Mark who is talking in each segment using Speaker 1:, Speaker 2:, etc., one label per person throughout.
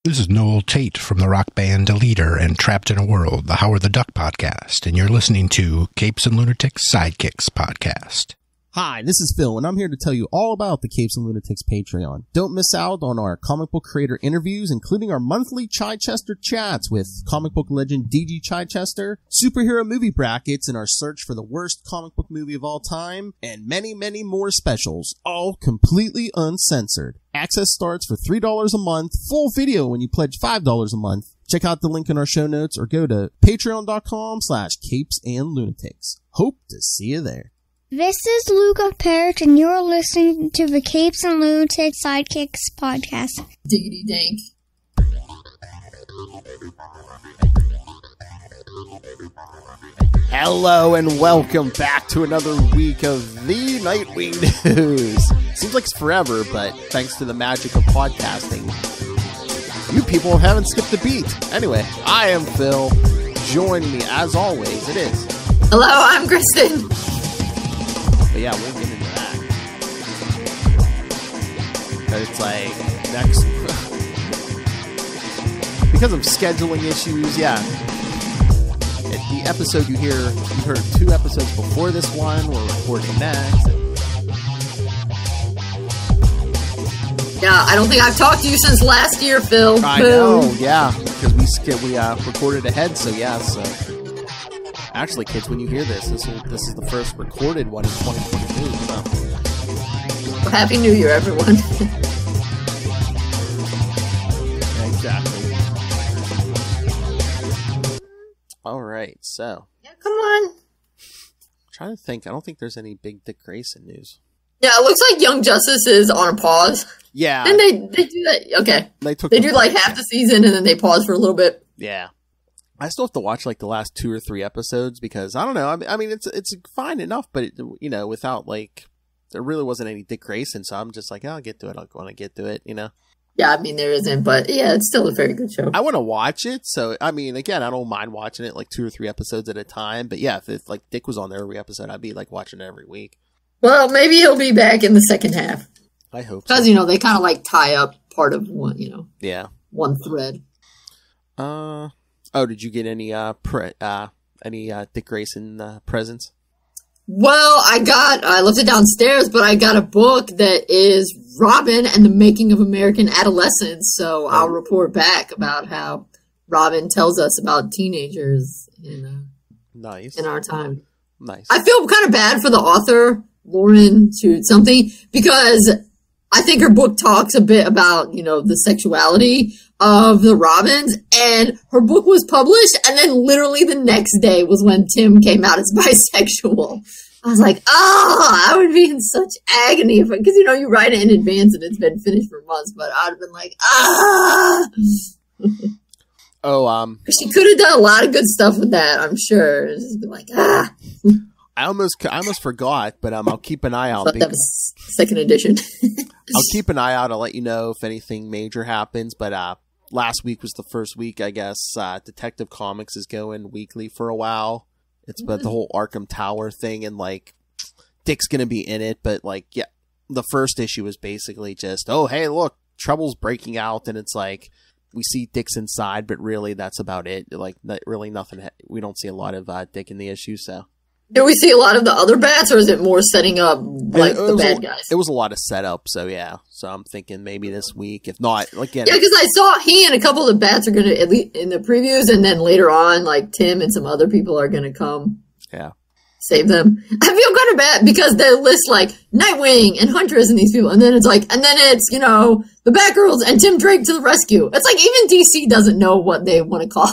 Speaker 1: This is Noel Tate from the rock band Leader and Trapped in a World, the Howard the Duck podcast, and you're listening to Capes and Lunatics Sidekicks podcast.
Speaker 2: Hi, this is Phil, and I'm here to tell you all about the Capes and Lunatics Patreon. Don't miss out on our comic book creator interviews, including our monthly Chichester chats with comic book legend D.G. Chichester, superhero movie brackets in our search for the worst comic book movie of all time, and many, many more specials, all completely uncensored. Access starts for $3 a month, full video when you pledge $5 a month. Check out the link in our show notes or go to patreon.com/capesandlunatics. Hope to see you there.
Speaker 3: This is Luca Parrott, and you're listening to the Capes and Lunatics Sidekicks podcast.
Speaker 4: Diggity dank.
Speaker 2: Hello and welcome back to another week of the Nightwing News. Seems like it's forever, but thanks to the magic of podcasting, you people haven't skipped a beat. Anyway, I am Phil. Joining me, as always, it is...
Speaker 4: Hello, I'm Kristen.
Speaker 2: But yeah, we'll get into that. But it's like, next... because of scheduling issues, yeah. The episode you heard 2 episodes before this one, we're recording next.
Speaker 4: Yeah, I don't think I've talked to you since last year, Phil.
Speaker 2: I know, yeah, because we recorded ahead, so yeah, so... Actually, kids, when you hear this is the first recorded one in 2022, so...
Speaker 4: Well, Happy New Year, everyone.
Speaker 2: Yeah, exactly. Alright, so...
Speaker 4: Yeah, come on.
Speaker 2: I'm trying to think, I don't think there's any big Dick Grayson news.
Speaker 4: Yeah, it looks like Young Justice is on a pause.
Speaker 2: Yeah.
Speaker 4: And they do that, okay. They do like half the season and then they pause for a little bit.
Speaker 2: Yeah. I still have to watch like the last 2 or 3 episodes because I don't know. I mean, it's fine enough, but without like there really wasn't any Dick Grayson, so I'm just like, I'll get to it. I'll go on and get to it,
Speaker 4: Yeah, I mean there isn't, but yeah, it's still a very good show.
Speaker 2: I want to watch it, so I mean, again, I don't mind watching it like 2 or 3 episodes at a time. But yeah, if like Dick was on there every episode, I'd be like watching it every week.
Speaker 4: Well, maybe he'll be back in the second half.
Speaker 2: I hope so.
Speaker 4: Because they kind of like tie up part of one,
Speaker 2: Yeah.
Speaker 4: One thread.
Speaker 2: Oh, did you get any Dick Grayson presents?
Speaker 4: Well, I left it downstairs, but I got a book that is Robin and the Making of American Adolescence. So I'll report back about how Robin tells us about teenagers in our time.
Speaker 2: Nice.
Speaker 4: I feel kind of bad for the author, Lauren Shoot something, because I think her book talks a bit about, the sexuality of the Robins, and her book was published, and then literally the next day was when Tim came out as bisexual. I was like, I would be in such agony because, you write it in advance and it's been finished for months, but I'd have been like, She could have done a lot of good stuff with that, I'm sure. Just been like,
Speaker 2: I almost forgot, but I'll keep an eye out.
Speaker 4: That was second edition.
Speaker 2: I'll keep an eye out. I'll let you know if anything major happens. But last week was the first week, I guess. Detective Comics is going weekly for a while. It's about the whole Arkham Tower thing, and like Dick's gonna be in it. But like, yeah, the first issue is basically just, oh hey, look, trouble's breaking out, and it's like we see Dick's inside, but really that's about it. Like, really nothing. We don't see a lot of Dick in the issue, so.
Speaker 4: Do we see a lot of the other bats, or is it more setting up like the bad guys?
Speaker 2: It was a lot of setup, so yeah. So I'm thinking maybe this week, if not, again.
Speaker 4: Yeah, because I saw he and a couple of the bats are going to, at least in the previews, and then later on, like Tim and some other people are going to come.
Speaker 2: Yeah.
Speaker 4: Save them. I feel kind of bad because they list like Nightwing and Huntress and these people, and then it's the Batgirls and Tim Drake to the rescue. It's like even DC doesn't know what they want to call.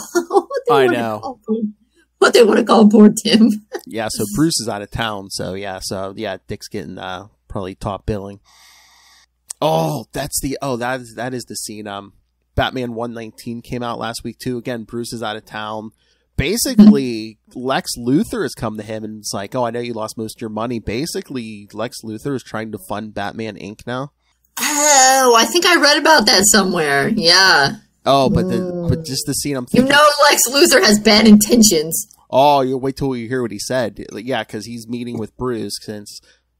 Speaker 4: What they want to call poor Tim.
Speaker 2: Yeah, so Bruce is out of town, so yeah, Dick's getting probably top billing. Oh, that is the scene. Batman 119 came out last week too. Again, Bruce is out of town. Basically, Lex Luthor has come to him and it's like, oh, I know you lost most of your money. Basically, Lex Luthor is trying to fund Batman Inc. now.
Speaker 4: Oh, I think I read about that somewhere. Yeah.
Speaker 2: Oh, but just the scene I'm thinking...
Speaker 4: Lex Luthor has bad intentions.
Speaker 2: Oh, you'll wait till you hear what he said. Yeah, because he's meeting with Bruce since,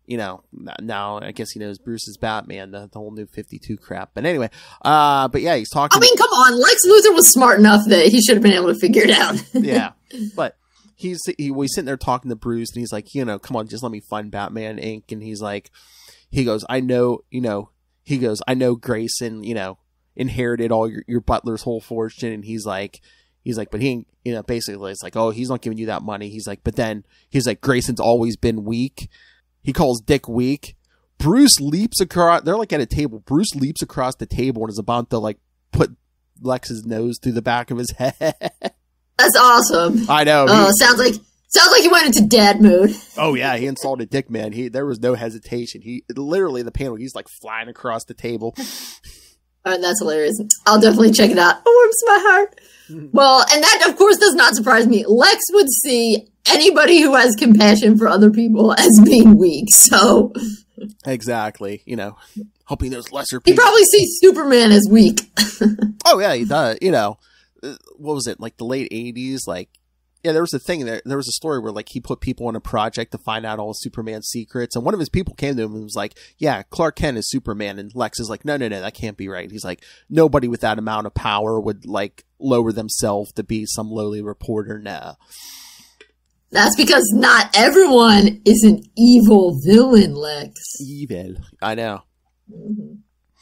Speaker 2: now I guess he knows Bruce is Batman, the whole New 52 crap. But anyway, but yeah, he's talking.
Speaker 4: I mean, come on, Lex Luthor was smart enough that he should have been able to figure it out.
Speaker 2: Yeah, but he's sitting there talking to Bruce, and he's like, come on, just let me find Batman Inc. And he goes, I know Grayson, inherited all your butler's whole fortune, and he's like, but he ain't, basically it's like, oh, he's not giving you that money. He's like, but then he's like, Grayson's always been weak. He calls Dick weak. Bruce leaps across. They're like at a table. Bruce leaps across the table and is about to like put Lex's nose through the back of his head.
Speaker 4: That's awesome.
Speaker 2: I know.
Speaker 4: Sounds like he went into dad mode.
Speaker 2: Oh yeah, he insulted Dick, man. There was no hesitation. He literally the panel. He's like flying across the table.
Speaker 4: All right, that's hilarious. I'll definitely check it out. It warms my heart. Well, and that of course does not surprise me. Lex would see anybody who has compassion for other people as being weak. So
Speaker 2: exactly, hoping those lesser people.
Speaker 4: He probably sees Superman as weak.
Speaker 2: Oh yeah, he does. What was it, like the late 80s? Like, yeah, there was a thing there was a story where like he put people on a project to find out all of Superman's secrets, and one of his people came to him and was like, yeah, Clark Kent is Superman, and Lex is like, no, that can't be right. He's like, nobody with that amount of power would like lower themselves to be some lowly reporter. Nah.
Speaker 4: That's because not everyone is an evil villain, Lex.
Speaker 2: Evil. I know.
Speaker 4: Mm-hmm.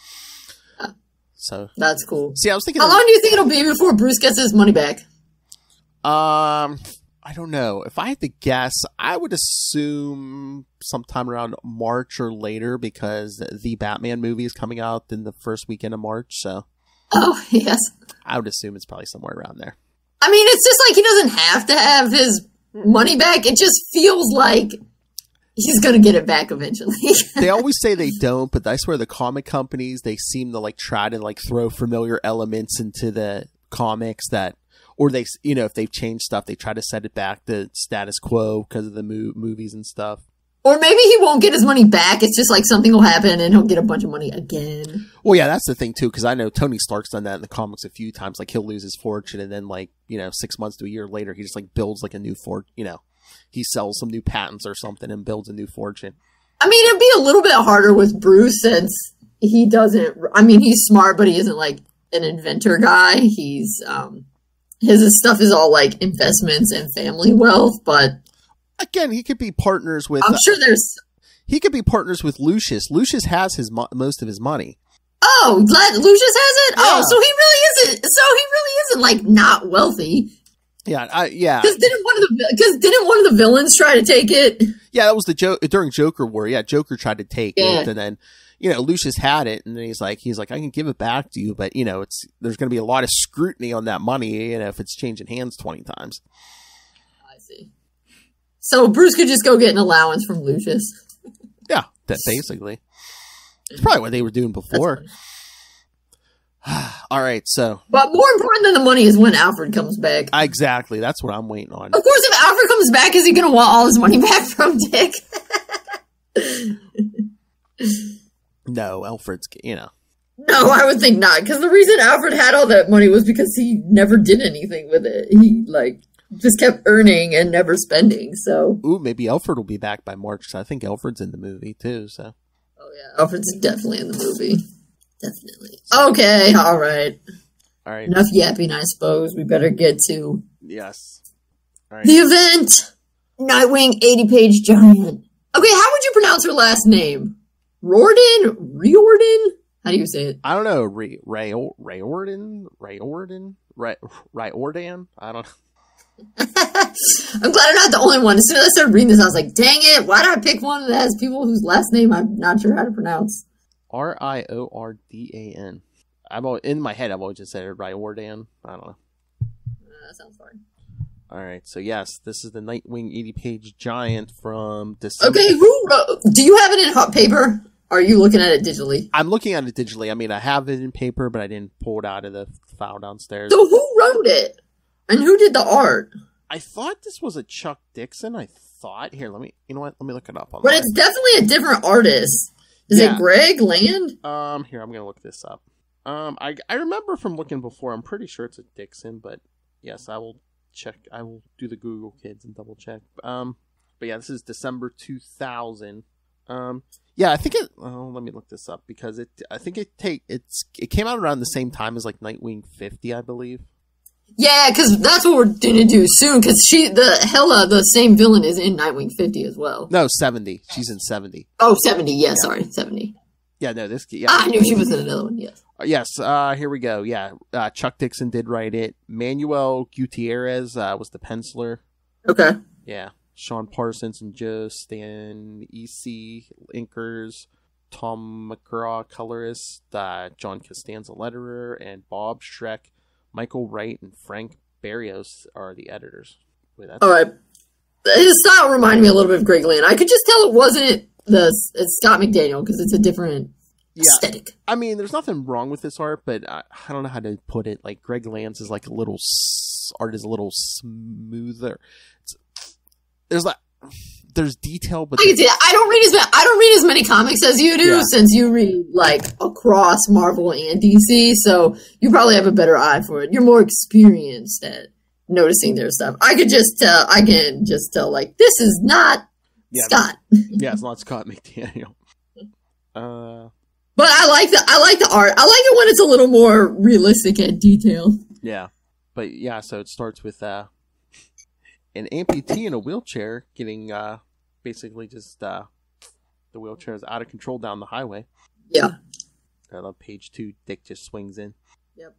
Speaker 2: So
Speaker 4: that's cool.
Speaker 2: See, I was thinking,
Speaker 4: how long do you think it'll be before Bruce gets his money back?
Speaker 2: I don't know. If I had to guess, I would assume sometime around March or later, because the Batman movie is coming out in the first weekend of March. So,
Speaker 4: oh yes,
Speaker 2: I would assume it's probably somewhere around there.
Speaker 4: I mean, it's just like he doesn't have to have his money back. It just feels like he's going to get it back eventually.
Speaker 2: They always say they don't, but I swear the comic companies, they seem to like try to like throw familiar elements into the comics that, or they, if they've changed stuff, they try to set it back to status quo because of the movies and stuff.
Speaker 4: Or maybe he won't get his money back. It's just like something will happen and he'll get a bunch of money again.
Speaker 2: Well, yeah, that's the thing too, because I know Tony Stark's done that in the comics a few times. Like he'll lose his fortune, and then like 6 months to a year later, he just like builds like a new he sells some new patents or something and builds a new fortune.
Speaker 4: I mean, it'd be a little bit harder with Bruce since he doesn't. I mean, he's smart, but he isn't like an inventor guy. He's his stuff is all like investments and family wealth, but.
Speaker 2: Again, he could be partners with.
Speaker 4: I'm sure
Speaker 2: he could be partners with Lucius. Lucius has most of his money.
Speaker 4: Oh, Lucius has it.
Speaker 2: Yeah.
Speaker 4: Oh, so he really isn't. So he really isn't like not wealthy.
Speaker 2: Yeah, yeah.
Speaker 4: Because didn't one of the villains try to take it?
Speaker 2: Yeah, that was the joke during Joker War. Yeah, Joker tried to take it, and then Lucius had it, and then he's like, I can give it back to you, but there's going to be a lot of scrutiny on that money, if it's changing hands 20 times.
Speaker 4: I see. So Bruce could just go get an allowance from Lucius.
Speaker 2: Yeah, that basically. It's probably what they were doing before. All right, so.
Speaker 4: But more important than the money is when Alfred comes back.
Speaker 2: Exactly, that's what I'm waiting on.
Speaker 4: Of course, if Alfred comes back, is he going to want all his money back from Dick?
Speaker 2: No, Alfred's,
Speaker 4: No, I would think not, because the reason Alfred had all that money was because he never did anything with it. He, just kept earning and never spending, so.
Speaker 2: Ooh, maybe Alfred will be back by March, because I think Alfred's in the movie, too, so.
Speaker 4: Oh, yeah, Alfred's definitely in the movie. Definitely. Okay, all right.
Speaker 2: All right.
Speaker 4: Enough yapping, I suppose. We better get to...
Speaker 2: Yes. All right.
Speaker 4: The event! Nightwing 80-page giant. Okay, how would you pronounce her last name? Riordan? How do you say it?
Speaker 2: I don't know. Riordan? I don't know.
Speaker 4: I'm glad I'm not the only one. As soon as I started reading this, I was like, dang it, why did I pick one that has people whose last name I'm not sure how to pronounce?
Speaker 2: Riordan. In my head, I've always just said Riordan. I don't know.
Speaker 4: That sounds fine.
Speaker 2: All right, so yes, this is the Nightwing 80-page giant from December.
Speaker 4: Okay, do you have it in hot paper? Or are you looking at it digitally?
Speaker 2: I'm looking at it digitally. I mean, I have it in paper, but I didn't pull it out of the file downstairs.
Speaker 4: So who wrote it? And who did the art?
Speaker 2: I thought this was a Chuck Dixon. Here, let me look it up.
Speaker 4: But it's definitely a different artist. Is it Greg Land?
Speaker 2: Here, I'm going to look this up. I remember from looking before, I'm pretty sure it's a Dixon, but yes, I will check. I will do the Google Kids and double check. But yeah, this is December 2000. Yeah, I think it. Oh, let me look this up because I think it came out around the same time as like Nightwing 50, I believe.
Speaker 4: Yeah, because that's what we're gonna do soon. Because Hela, the same villain, is in Nightwing 50 as well.
Speaker 2: No, 70. She's in 70.
Speaker 4: Oh, 70. Yeah, sorry, 70.
Speaker 2: Yeah, no, this. Yeah,
Speaker 4: I knew she was in another one. Yes.
Speaker 2: Yes. Here we go. Yeah, Chuck Dixon did write it. Manuel Gutierrez was the penciler.
Speaker 4: Okay.
Speaker 2: Yeah. Sean Parsons and Joe Stan EC inkers, Tom McGraw colorist, John Costanza letterer, and Bob Schreck, Michael Wright, and Frank Barrios are the editors. Wait,
Speaker 4: all right. His style reminded me a little bit of Greg Land. I could just tell it wasn't it's Scott McDaniel because it's a different aesthetic.
Speaker 2: I mean, there's nothing wrong with this art, but I don't know how to put it. Like Greg Land's is like art is a little smoother. There's detail, but
Speaker 4: I can see that. I don't read as many comics as you do, since you read like across Marvel and DC. So you probably have a better eye for it. You're more experienced at noticing their stuff. I can just tell like this is not Scott.
Speaker 2: Yeah, it's not Scott McDaniel.
Speaker 4: But I like the art. I like it when it's a little more realistic and detailed.
Speaker 2: Yeah, but yeah, so it starts with an amputee in a wheelchair getting basically just the wheelchair is out of control down the highway.
Speaker 4: Yeah.
Speaker 2: I love page 2. Dick just swings in.
Speaker 4: Yep.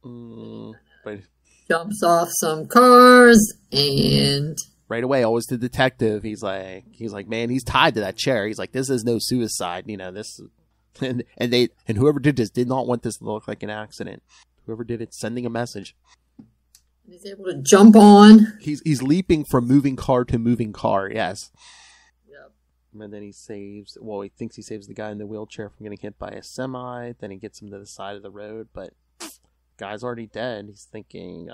Speaker 2: But
Speaker 4: jumps off some cars and
Speaker 2: right away, always the detective. He's like, man, he's tied to that chair. He's like, this is no suicide. You know, this and whoever did this did not want this to look like an accident. Whoever did it, sending a message.
Speaker 4: He's able to jump on.
Speaker 2: He's leaping from moving car to moving car. Yes.
Speaker 4: Yep.
Speaker 2: And then he thinks he saves the guy in the wheelchair from getting hit by a semi. Then he gets him to the side of the road, but guy's already dead. He's thinking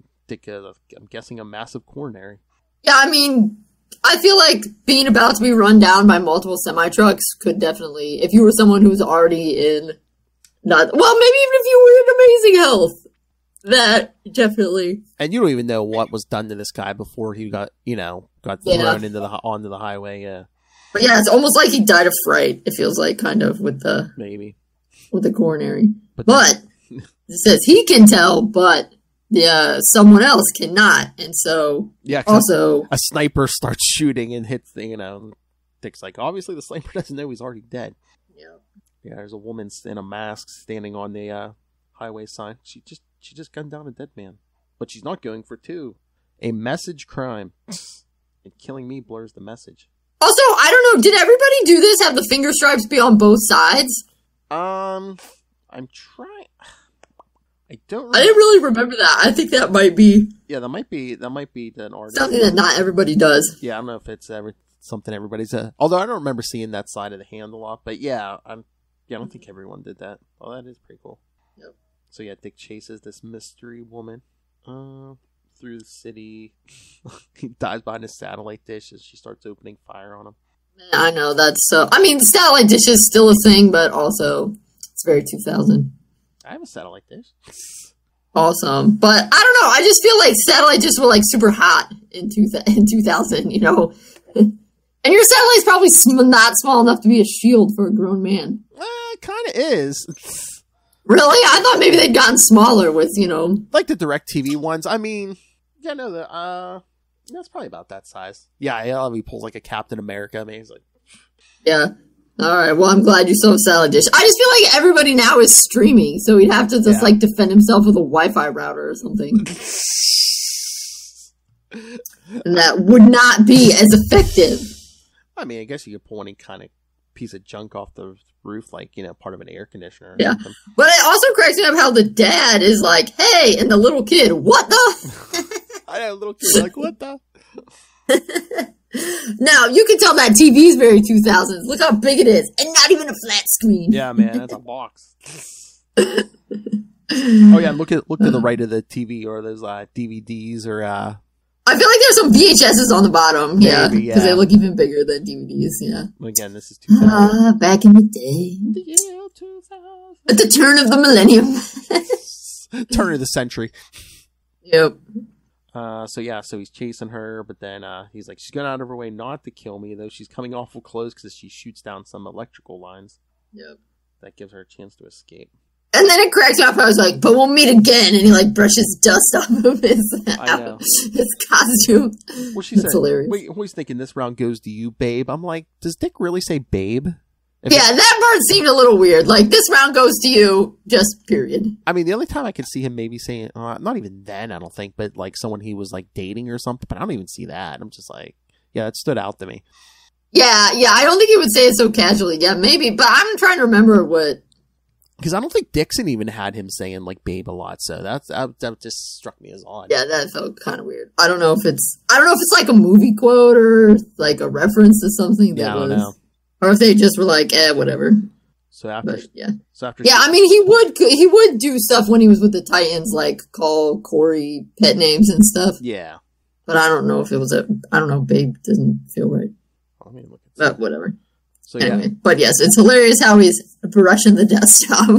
Speaker 2: I'm guessing a massive coronary. Yeah,
Speaker 4: I mean, I feel like being about to be run down by multiple semi trucks could definitely, if you were someone who's already in maybe even if you were in amazing health. That definitely.
Speaker 2: And you don't even know what was done to this guy before he got thrown onto the highway. Yeah.
Speaker 4: But yeah, it's almost like he died of fright. It feels like kind of with the coronary. But it says he can tell, but someone else cannot, and so also
Speaker 2: a sniper starts shooting and hits Dick's like, obviously the sniper doesn't know he's already dead.
Speaker 4: Yeah.
Speaker 2: Yeah. There's a woman in a mask standing on the highway sign. She just gunned down a dead man. But she's not going for 2. A message crime. And killing me blurs the message.
Speaker 4: Also, I don't know, did everybody do this? Have the finger stripes be on both sides?
Speaker 2: I'm trying. I don't remember.
Speaker 4: I didn't really remember that. I think that might be.
Speaker 2: Yeah, that might be an artist.
Speaker 4: Something that not everybody does.
Speaker 2: Yeah, I don't know if it's something everybody's. Although I don't remember seeing that side of the hand a lot. But yeah, I don't think everyone did that. Oh, that is pretty cool.
Speaker 4: Yep.
Speaker 2: So yeah, Dick chases this mystery woman through the city. He dives behind a satellite dish as she starts opening fire on him.
Speaker 4: I know, that's so... I mean, satellite dish is still a thing, but also it's very 2000.
Speaker 2: I have a satellite dish.
Speaker 4: Awesome. But I don't know, I just feel like satellite dishes were like super hot in 2000, you know? And your satellite's probably not small enough to be a shield for a grown man.
Speaker 2: It kind of is.
Speaker 4: Really? I thought maybe they'd gotten smaller with,
Speaker 2: like the DirecTV ones. I mean, yeah, no, that's probably about that size. Yeah, he pulls like a Captain America. I mean, he's like,
Speaker 4: yeah. All right. Well, I'm glad you still have satellite dish. I just feel like everybody now is streaming, so he'd have to just like defend himself with a Wi-Fi router or something. And that would not be as effective.
Speaker 2: I mean, I guess you could pull any kind of piece of junk off the roof, like, part of an air conditioner.
Speaker 4: Yeah. But it also cracks me up how the dad is like, hey, and the little kid, what the?
Speaker 2: I know, little kid like, what the?
Speaker 4: Now, you can tell that TV's very 2000s. Look how big it is. And not even a flat screen.
Speaker 2: Yeah, man, that's a box. Oh, yeah, look to the right of the TV, or those DVDs, or...
Speaker 4: I feel like there's some VHSs on the bottom, because they look even bigger than DVDs, yeah.
Speaker 2: Again, this is 2000.
Speaker 4: Back in the day.
Speaker 2: The year 2000.
Speaker 4: At the turn of the millennium.
Speaker 2: Turn of the century.
Speaker 4: Yep.
Speaker 2: So he's chasing her, but then he's like, she's going out of her way not to kill me, though she's coming awful close because she shoots down some electrical lines.
Speaker 4: Yep.
Speaker 2: That gives her a chance to escape.
Speaker 4: And then it cracks me up. I was like, but we'll meet again. And he like brushes dust off of his costume.
Speaker 2: Well, she
Speaker 4: That's
Speaker 2: said,
Speaker 4: hilarious.
Speaker 2: wait, I'm always thinking this round goes to you, babe. I'm like, does Dick really say babe?
Speaker 4: That part seemed a little weird. Like, this round goes to you, just period.
Speaker 2: I mean, the only time I could see him maybe saying, not even then, I don't think, but like someone he was like dating or something, but I don't even see that. I'm just like, yeah, it stood out to me.
Speaker 4: Yeah, I don't think he would say it so casually. Yeah, maybe, but I'm trying to remember what.
Speaker 2: Because I don't think Dixon even had him saying like babe a lot, so that just struck me as odd.
Speaker 4: Yeah, that felt kind of weird. I don't know if it's like a movie quote or like a reference to something that
Speaker 2: I don't know.
Speaker 4: Or if they just were like, whatever.
Speaker 2: So after,
Speaker 4: I mean, he would do stuff when he was with the Titans, like call Corey pet names and stuff.
Speaker 2: Yeah,
Speaker 4: but I don't know if it was I don't know. Babe doesn't feel right.
Speaker 2: Let me look at
Speaker 4: but whatever.
Speaker 2: So
Speaker 4: anyway, but yes, it's hilarious how he's brushing the dust off.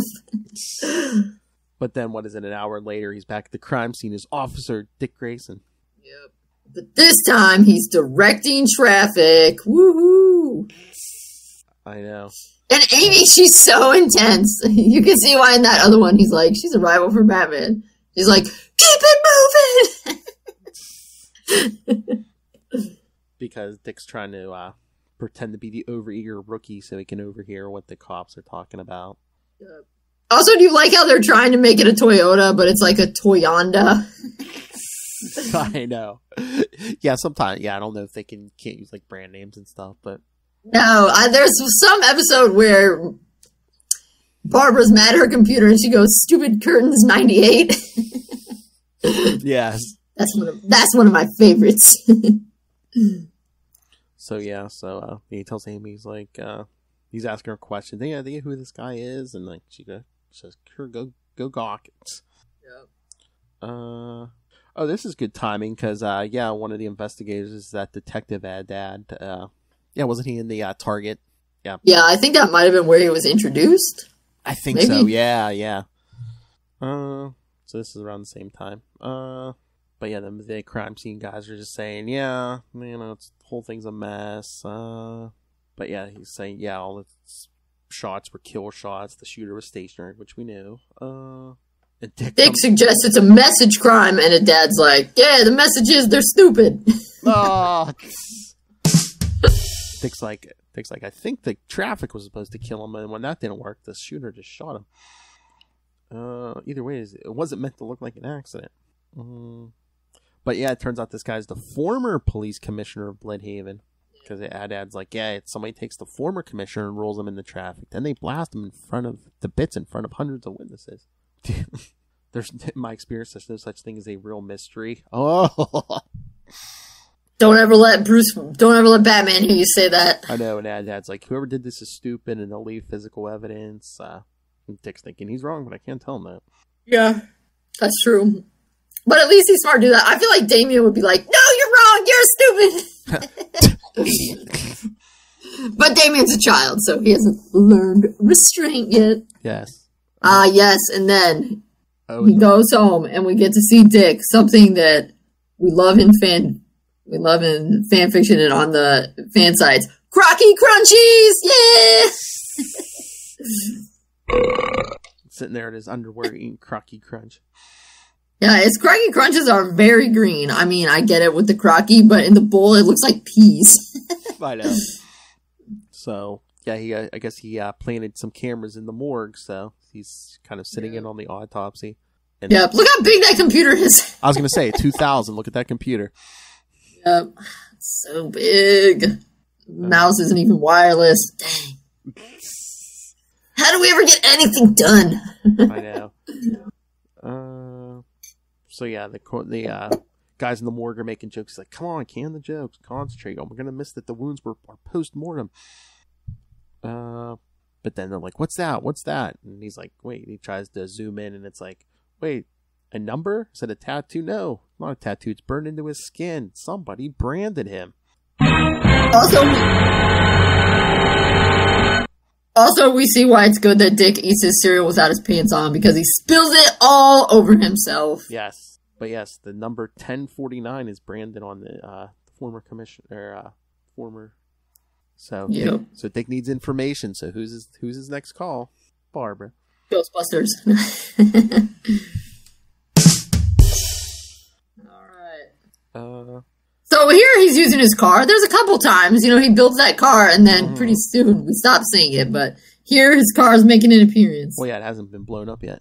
Speaker 2: But then, what is it? An hour later, he's back at the crime scene as Officer Dick Grayson.
Speaker 4: Yep. But this time, he's directing traffic. Woohoo!
Speaker 2: I know.
Speaker 4: And Amy, she's so intense. You can see why in that other one, he's like, she's a rival for Batman. She's like, keep it moving!
Speaker 2: Because Dick's trying to pretend to be the overeager rookie so he can overhear what the cops are talking about.
Speaker 4: Yep. Also, do you like how they're trying to make it a Toyota, but it's like a Toyonda?
Speaker 2: I know. Yeah, sometimes. Yeah, I don't know if they can't use like brand names and stuff, but
Speaker 4: no. There's some episode where Barbara's mad at her computer and she goes, "Stupid curtains 98."
Speaker 2: Yes,
Speaker 4: that's one of my favorites.
Speaker 2: So he tells Amy, he's like, he's asking her questions. They idea who this guy is, and like she says, "Sure, go gawk it." Yep. Oh, this is good timing because one of the investigators is that Detective Haddad. Wasn't he in the Target? Yeah.
Speaker 4: Yeah, I think that might have been where he was introduced.
Speaker 2: I think so. Yeah. So this is around the same time. But yeah, the crime scene guys are just saying, the whole thing's a mess. But yeah, he's saying, all the shots were kill shots. The shooter was stationary, which we knew. And Dick
Speaker 4: suggests it's a message crime, and his dad's like, the message is they're stupid.
Speaker 2: Oh. Dick's like, I think the traffic was supposed to kill him, and when that didn't work, the shooter just shot him. Either way, it wasn't meant to look like an accident. But yeah, it turns out this guy's the former police commissioner of Blüdhaven. Because Haddad's like, somebody takes the former commissioner and rolls him into traffic. Then they blast him in front of hundreds of witnesses. There's, in my experience, there's no such thing as a real mystery. Oh,
Speaker 4: don't ever let Batman hear you say that.
Speaker 2: I know, and Haddad's like, whoever did this is stupid, and they'll leave physical evidence. And Dick's thinking he's wrong, but I can't tell him that.
Speaker 4: Yeah, that's true. But at least he's smart to do that. I feel like Damien would be like, no, you're wrong, you're stupid. But Damien's a child, so he hasn't learned restraint yet.
Speaker 2: Yes.
Speaker 4: Yes, and then he goes home, and we get to see Dick, something that we love in fan fiction and on the fan sites. Crocky Crunchies! Yeah!
Speaker 2: Sitting there in his underwear eating Crocky Crunch.
Speaker 4: Yeah, his Crocky Crunches are very green. I mean, I get it with the Crocky, but in the bowl, it looks like peas. I know.
Speaker 2: So, yeah, I guess he planted some cameras in the morgue, so he's kind of sitting in on the autopsy. And
Speaker 4: look how big that computer is.
Speaker 2: I was going to say, 2000, look at that computer.
Speaker 4: Yep, it's so big. Mouse isn't even wireless. Dang. How do we ever get anything done?
Speaker 2: I know. So yeah, the guys in the morgue are making jokes. He's like, come on, can the jokes, concentrate. We're going to miss that the wounds are post-mortem. But then they're like, what's that? And he's like, wait, he tries to zoom in and it's like, wait, a number? Is it a tattoo? No, not a tattoo. It's burned into his skin. Somebody branded him.
Speaker 4: Also, we see why it's good that Dick eats his cereal without his pants on, because he spills it all over himself.
Speaker 2: Yes. But yes, the number 1049 is branded on the former commissioner, former. So,
Speaker 4: Yep.
Speaker 2: so Dick needs information. So who's his next call? Barbara.
Speaker 4: Ghostbusters. All right. So here he's using his car. There's a couple times, he builds that car, and then pretty soon we stop seeing it. But here his car is making an appearance.
Speaker 2: Well, yeah, it hasn't been blown up yet.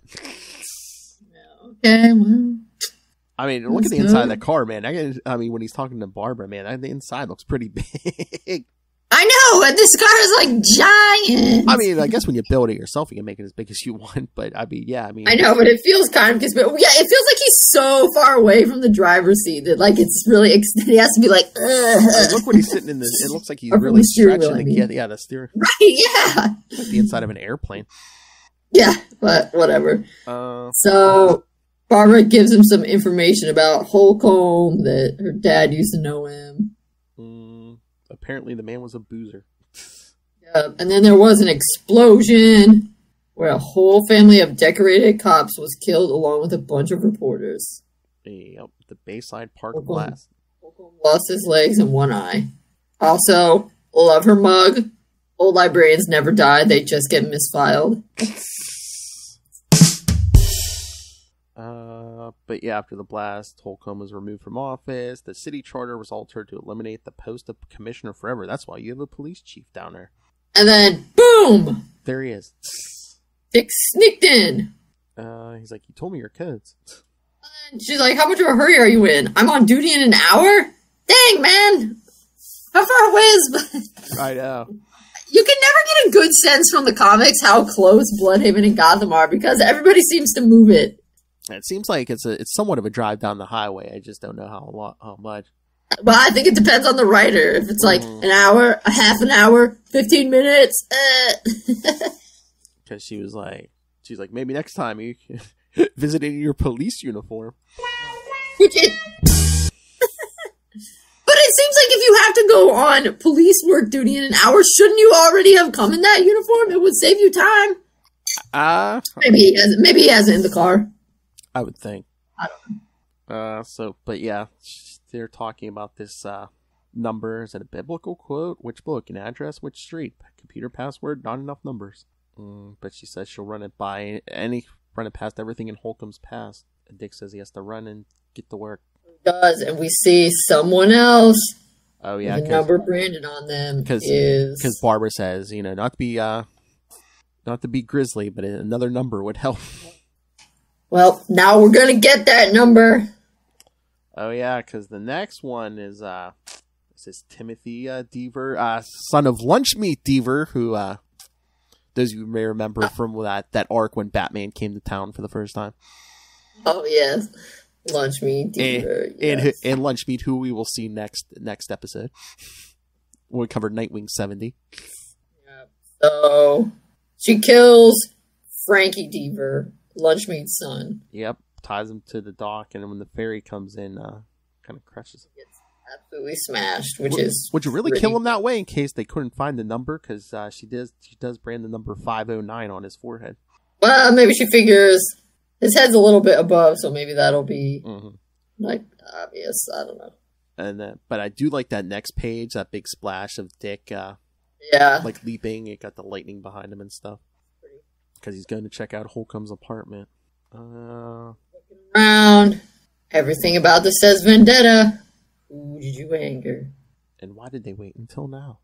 Speaker 4: Okay, well.
Speaker 2: I mean, look at the inside of that car, man. I mean, when he's talking to Barbara, man, the inside looks pretty big.
Speaker 4: I know, and this car is like giant.
Speaker 2: I mean, I guess when you build it yourself, you can make it as big as you want. But I mean, yeah,
Speaker 4: I know, but it feels kind of, it feels like he's so far away from the driver's seat that like it's really, he has to be like, ugh.
Speaker 2: Look when he's sitting in the. It looks like he's really stretching. Yeah, the steering.
Speaker 4: Right, yeah.
Speaker 2: Like the inside of an airplane.
Speaker 4: Yeah, but whatever. So Barbara gives him some information about Holcomb, that her dad used to know him.
Speaker 2: Apparently, the man was a boozer.
Speaker 4: And then there was an explosion where a whole family of decorated cops was killed along with a bunch of reporters.
Speaker 2: Yep, the Bayside Park blast.
Speaker 4: Holcomb lost his legs and one eye. Also, love her mug. Old librarians never die, they just get misfiled.
Speaker 2: But yeah, after the blast, Holcomb was removed from office. The city charter was altered to eliminate the post of commissioner forever. That's why you have a police chief down there.
Speaker 4: And then, boom!
Speaker 2: There he is.
Speaker 4: Dick sneaked in.
Speaker 2: He's like, you told me your codes.
Speaker 4: And she's like, how much of a hurry are you in? I'm on duty in an hour? Dang, man! How far away is...
Speaker 2: I know.
Speaker 4: You can never get a good sense from the comics how close Bloodhaven and Gotham are, because everybody seems to move it.
Speaker 2: It seems like it's somewhat of a drive down the highway. I just don't know how much.
Speaker 4: Well, I think it depends on the writer. If it's like an hour, a half an hour, 15 minutes.
Speaker 2: Because she's like, maybe next time you visit in your police uniform.
Speaker 4: But it seems like if you have to go on police work duty in an hour, shouldn't you already have come in that uniform? It would save you time. Maybe he has it in the car.
Speaker 2: I would think.
Speaker 4: I don't know.
Speaker 2: But yeah, they're talking about this number. Is it a biblical quote? Which book? An address? Which street? Computer password? Not enough numbers. But she says she'll run it past everything in Holcomb's past. And Dick says he has to run and get to work.
Speaker 4: He does, and we see someone else.
Speaker 2: Oh yeah,
Speaker 4: the number branded on them
Speaker 2: because Barbara says, not to be grisly, but another number would help.
Speaker 4: Well, now we're gonna get that number.
Speaker 2: Oh yeah, because the next one is this is Timothy Deaver, son of Lunchmeat Deaver, who those of you may remember from that arc when Batman came to town for the first time.
Speaker 4: Oh yes, Lunchmeat Deaver,
Speaker 2: and Lunchmeat, who we will see next episode. We covered Nightwing 70.
Speaker 4: Yep. So she kills Frankie Deaver, Lunchmeat's son.
Speaker 2: Yep, ties him to the dock, and when the ferry comes in, kind of crushes him.
Speaker 4: Gets absolutely smashed,
Speaker 2: Would you really kill him that way in case they couldn't find the number? Because she does brand the number 509 on his forehead.
Speaker 4: Well, maybe she figures his head's a little bit above, so maybe that'll be like obvious. I don't know.
Speaker 2: And but I do like that next page, that big splash of Dick, like leaping. It got the lightning behind him and stuff. Because he's going to check out Holcomb's apartment.
Speaker 4: Looking around. Everything about this says vendetta. Who did you anger?
Speaker 2: And why did they wait until now?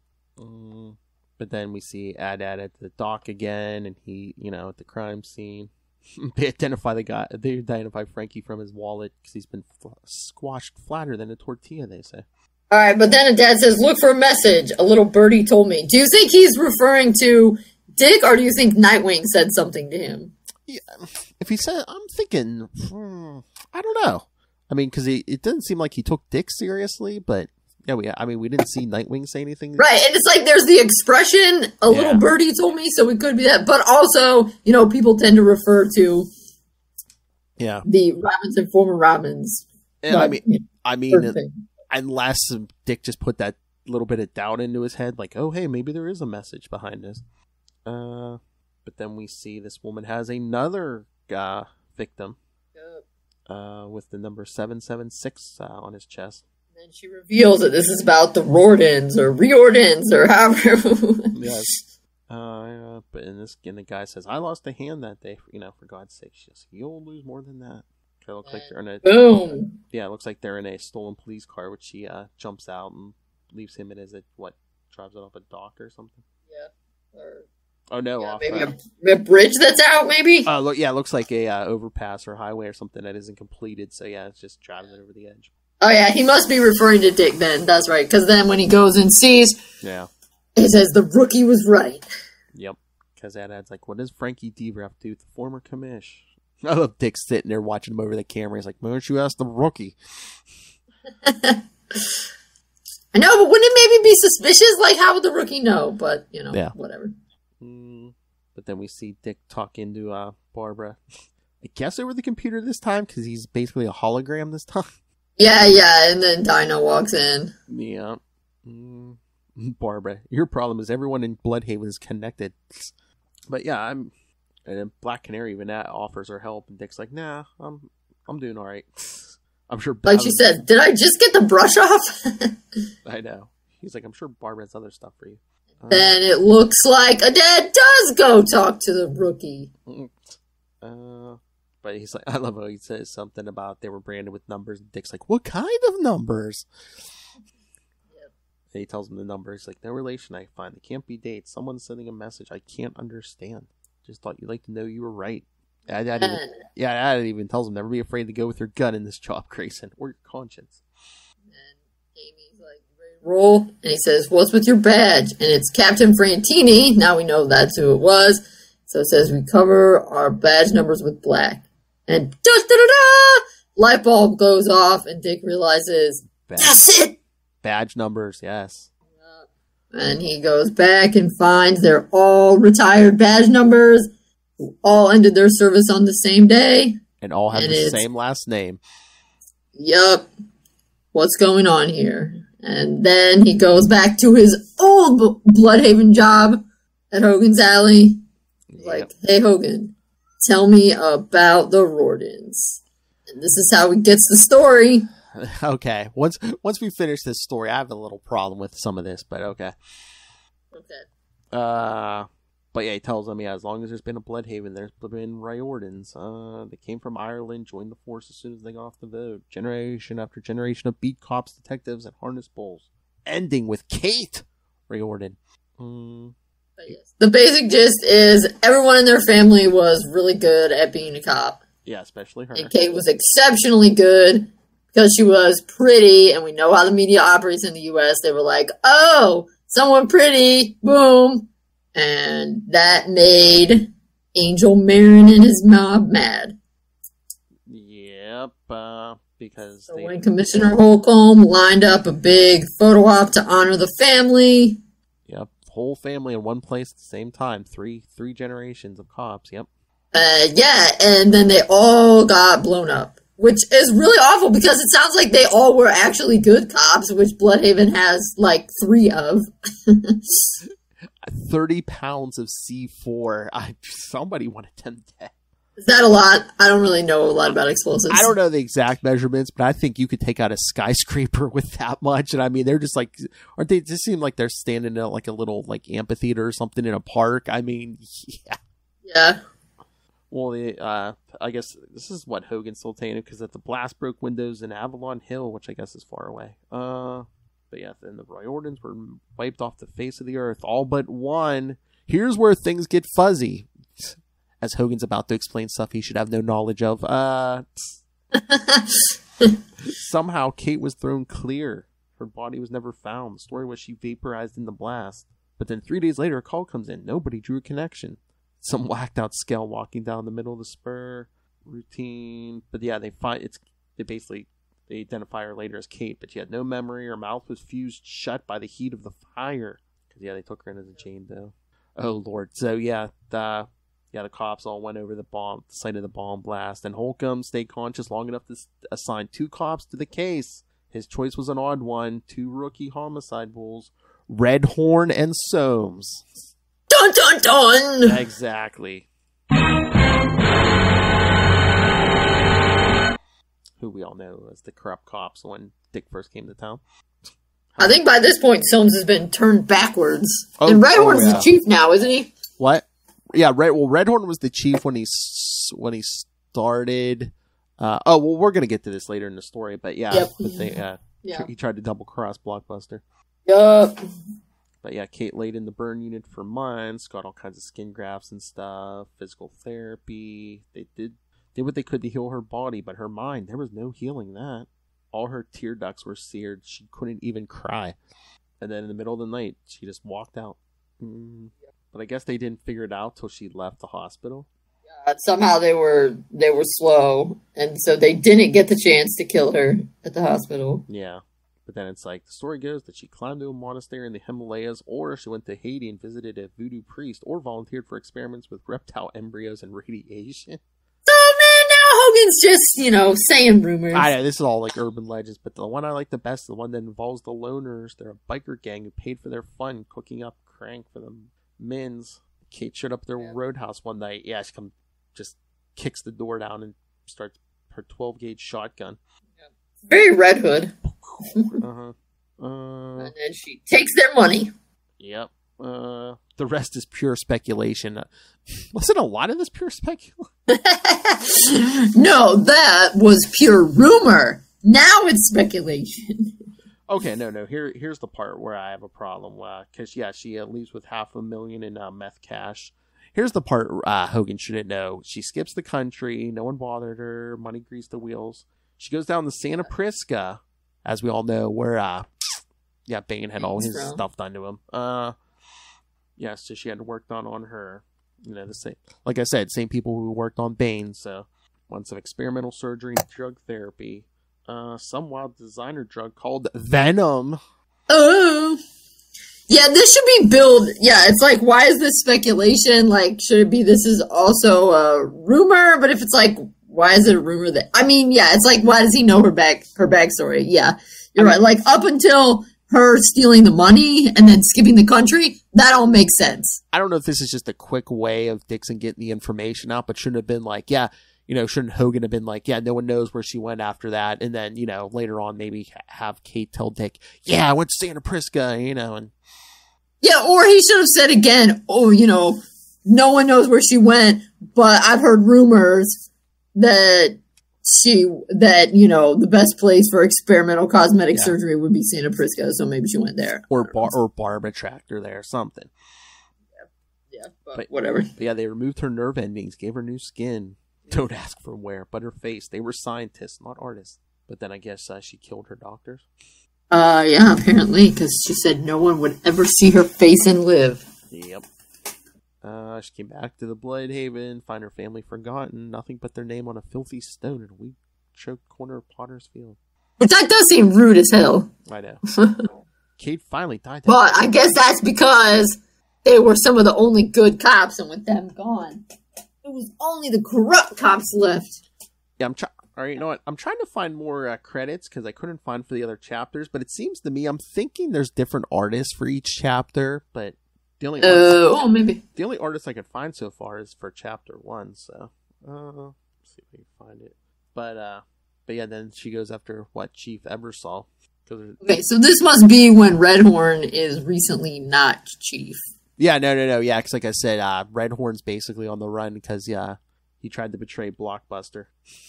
Speaker 2: But then we see Ad at the dock again, and he, at the crime scene. They identify Frankie from his wallet because he's been squashed flatter than a tortilla, they say.
Speaker 4: All right, but then Dad says, look for a message. A little birdie told me. Do you think he's referring to Dick, or do you think Nightwing said something to him?
Speaker 2: Yeah, if he said, I'm thinking, I don't know. I mean, because it doesn't seem like he took Dick seriously, but yeah, we didn't see Nightwing say anything.
Speaker 4: Right, and it's like there's the expression, a little birdie told me, so it could be that. But also, people tend to refer to the Robins and former Robins.
Speaker 2: And I mean, unless Dick just put that little bit of doubt into his head, like, oh, hey, maybe there is a message behind this. But then we see this woman has another victim. with the number 776 on his chest.
Speaker 4: And she reveals that this is about the Rordans or Riordans or however.
Speaker 2: Yes. But in this, the guy says, "I lost a hand that day. For God's sake." She says, "You'll lose more than that." It looks like they're in a
Speaker 4: boom.
Speaker 2: Yeah, it looks like they're in a stolen police car, which she jumps out and leaves him in as drives it off a dock or something.
Speaker 4: Yeah.
Speaker 2: Oh no,
Speaker 4: yeah,
Speaker 2: off
Speaker 4: maybe a bridge that's out. Maybe.
Speaker 2: It looks like a overpass or highway or something that isn't completed. So yeah, it's just driving it over the edge.
Speaker 4: Oh yeah, he must be referring to Dick then. That's right. Because then when he goes and sees, he says the rookie was right.
Speaker 2: Yep. Because that ad's like, what does Frankie Deaver have to do with the former commish? I love Dick sitting there watching him over the camera. He's like, why don't you ask the rookie?
Speaker 4: I know, but wouldn't it maybe be suspicious? Like, how would the rookie know? But, whatever.
Speaker 2: But then we see Dick talk into Barbara. I guess over the computer this time, because he's basically a hologram this time.
Speaker 4: Yeah, and then Dinah walks in.
Speaker 2: Yeah. Barbara, your problem is everyone in Bloodhaven is connected. But yeah, and then Black Canary even offers her help, and Dick's like, nah, I'm doing all right. I'm sure.
Speaker 4: Like she said, did I just get the brush off?
Speaker 2: I know. He's like, I'm sure Barbara has other stuff for you.
Speaker 4: Then it looks like a dad does go talk to the rookie.
Speaker 2: But he's like, I love how he says something about they were branded with numbers. And Dick's like, what kind of numbers? Yep. And he tells him the numbers. He's like, no relation I find. They can't be dates. Someone's sending a message I can't understand. Just thought you'd like to know you were right. Dad even tells him, never be afraid to go with your gun in this job, Grayson, or your conscience.
Speaker 4: And Amy's like, ready to roll. And he says, what's with your badge? And it's Captain Frantini. Now we know that's who it was. So it says, we cover our badge numbers with black. And da-da-da-da! Light bulb goes off, and Dick realizes, that's it!
Speaker 2: Badge numbers, yes.
Speaker 4: And he goes back and finds they're all retired badge numbers who all ended their service on the same day.
Speaker 2: And all have the same last name.
Speaker 4: Yup. What's going on here? And then he goes back to his old Bloodhaven job at Hogan's Alley. He's like, hey, Hogan, tell me about the Rordans. And this is how he gets the story.
Speaker 2: Okay. Once we finish this story, I have a little problem with some of this, but okay. But yeah, he tells them, as long as there's been a Bloodhaven, there's been Riordans. They came from Ireland, joined the force as soon as they got off the boat. Generation after generation of beat cops, detectives, and harness bulls. Ending with Kate Riordan.
Speaker 4: But yes, the basic gist is everyone in their family was really good at being a cop.
Speaker 2: Yeah, especially her.
Speaker 4: And Kate was exceptionally good because she was pretty, and we know how the media operates in the U.S. They were like, oh, someone pretty, boom. And that made Angel Marin and his mob mad.
Speaker 2: Yep, because
Speaker 4: when Commissioner Holcomb lined up a big photo op to honor the family.
Speaker 2: Yep, whole family in one place at the same time. Three generations of cops, yep.
Speaker 4: And then they all got blown up. Which is really awful because it sounds like they all were actually good cops, which Bloodhaven has, 3 of.
Speaker 2: 30 pounds of C4. Somebody wanted them dead.
Speaker 4: Is that a lot? I don't really know a lot about explosives.
Speaker 2: I don't know the exact measurements, but I think you could take out a skyscraper with that much. And I mean, they're just aren't they? Just seem like they're standing in a little amphitheater or something in a park. I mean, yeah.
Speaker 4: Yeah.
Speaker 2: Well, I guess this is what Hogan's still taking it because the blast broke windows in Avalon Hill, which I guess is far away. But yeah, then the Riordans were wiped off the face of the earth, all but one. Here's where things get fuzzy. As Hogan's about to explain stuff he should have no knowledge of. Somehow Kate was thrown clear. Her body was never found. The story was she vaporized in the blast. But then 3 days later, a call comes in. Nobody drew a connection. Some whacked out skell walking down the middle of the spur. Routine. But yeah, they identify her later as Kate, but she had no memory. Her mouth was fused shut by the heat of the fire. Because they took her in as a Jane Doe. Oh Lord. So the cops all went over the site of the bomb blast, and Holcomb stayed conscious long enough to assign 2 cops to the case. His choice was an odd one: 2 rookie homicide bulls, Redhorn and Soames.
Speaker 4: Dun dun dun!
Speaker 2: Exactly. who we all know as the corrupt cops when Dick first came to town.
Speaker 4: I think by this point, Soames has been turned backwards. And Redhorn's the chief now, isn't he?
Speaker 2: What? Yeah, Redhorn was the chief when he started. We're gonna get to this later in the story, but yeah,
Speaker 4: Yep.
Speaker 2: he tried to double cross Blockbuster.
Speaker 4: Yup.
Speaker 2: But yeah, Kate laid in the burn unit for months, got all kinds of skin grafts and stuff, physical therapy. They did what they could to heal her body, but her mind, there was no healing that. All her tear ducts were seared. She couldn't even cry. And then in the middle of the night, she just walked out. But I guess they didn't figure it out till she left the hospital.
Speaker 4: Somehow they were slow, and so they didn't get the chance to kill her at the hospital.
Speaker 2: Yeah. But then it's like, the story goes that she climbed to a monastery in the Himalayas, or she went to Haiti and visited a voodoo priest, or volunteered for experiments with reptile embryos and radiation.
Speaker 4: So, man, now Hogan's just, saying rumors.
Speaker 2: I know, this is all like urban legends, but the one I like the best, the one that involves the loners. They're a biker gang who paid for their fun, cooking up crank for the men's. Kate showed up at their roadhouse one night. Yeah, she just kicks the door down and starts her 12-gauge shotgun.
Speaker 4: Very Red Hood.
Speaker 2: And
Speaker 4: then she takes their money.
Speaker 2: Yep. The rest is pure speculation. Wasn't a lot of this pure speculation?
Speaker 4: No, that was pure rumor. Now it's speculation.
Speaker 2: Okay, no. Here's the part where I have a problem. Because, she leaves with $500,000 in meth cash. Here's the part Hogan shouldn't know. She skips the country. No one bothered her. Money greased the wheels. She goes down to Santa Prisca, as we all know, where, Bane had all his stuff done to him. So she had worked on her. The same, like I said, same people who worked on Bane. So, once of experimental surgery, drug therapy, some wild designer drug called Venom.
Speaker 4: Oh, yeah, this should be billed. Yeah, it's like, why is this speculation? Like, should it be this is also a rumor? But if it's like, why is it a rumor that? I mean, yeah, it's like, why does he know her backstory? Yeah, you're right. Like, up until her stealing the money and then skipping the country, that all makes sense.
Speaker 2: I don't know if this is just a quick way of Dixon getting the information out, but shouldn't have been like, shouldn't Hogan have been like, no one knows where she went after that, and then, later on maybe have Kate tell Dick, I went to Santa Prisca, and...
Speaker 4: Yeah, or he should have said again, no one knows where she went, but I've heard rumors that the best place for experimental cosmetic surgery would be Santa Prisca, so maybe she went there.
Speaker 2: Or Barbara tracked her there, something.
Speaker 4: Yeah, but whatever.
Speaker 2: But yeah, they removed her nerve endings, gave her new skin. Don't ask for where, but her face. They were scientists, not artists. But then I guess she killed her doctors.
Speaker 4: Yeah, apparently, because she said no one would ever see her face and live.
Speaker 2: Yep. She came back to the Bloodhaven, find her family forgotten, nothing but their name on a filthy stone in a weed-choked corner of Potter's Field.
Speaker 4: Which that does seem rude as hell.
Speaker 2: I know. Kate finally died.
Speaker 4: But I guess that's because they were some of the only good cops, and with them gone, it was only the corrupt cops left.
Speaker 2: Yeah, all right, you know what? I'm trying to find more credits because I couldn't find for the other chapters, but it seems to me, I'm thinking there's different artists for each chapter, but the only
Speaker 4: maybe
Speaker 2: the only artist I could find so far is for chapter 1. So, let's see if we can find it. But yeah, then she goes after Chief Ebersol.
Speaker 4: Okay, so this must be when Redhorn is recently not chief.
Speaker 2: Yeah, no. Yeah, because like I said, Redhorn's basically on the run because he tried to betray Blockbuster.